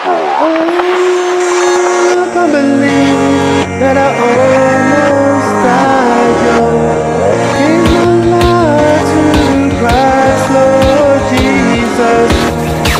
I can't believe that I almost died, yo. Gave my life to Christ, Lord Jesus.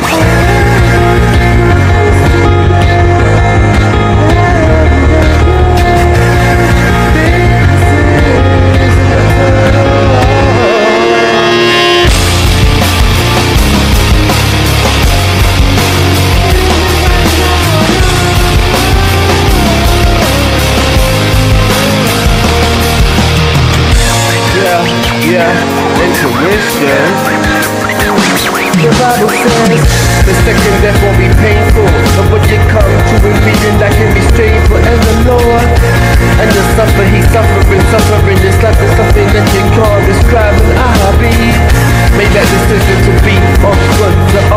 Yeah, n2ition. The Bible says the second death won't be painful, but what you come to in reading that can be straightened. And the Lord and the suffer, He's suffering. This life is something that you can't describe. And I be made that decision to be on front.